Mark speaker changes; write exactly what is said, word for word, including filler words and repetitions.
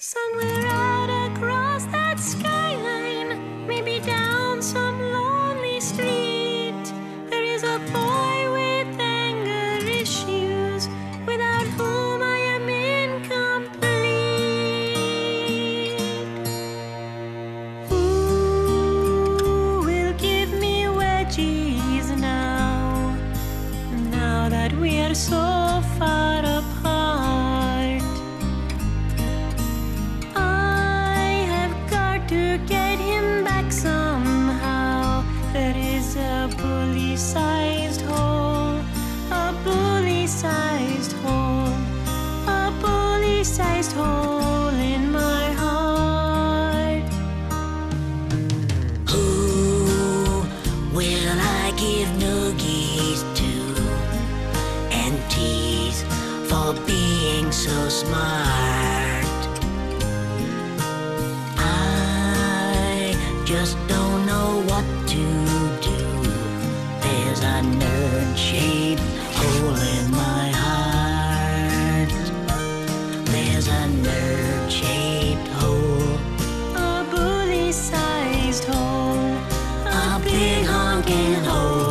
Speaker 1: Somewhere out across that skyline, maybe down some lonely street, there is a boy with anger issues, without whom I am incomplete. Who will give me wedgies now, now that we are so far apart? To get him back somehow, there is a bully-sized hole, a bully-sized hole, a bully-sized hole in my heart.
Speaker 2: Who will I give noogies to and tease for being so smart? Just don't know what to do. There's a nerd-shaped hole in my heart. There's a nerd-shaped hole,
Speaker 1: a bully-sized hole,
Speaker 2: a big honking hole.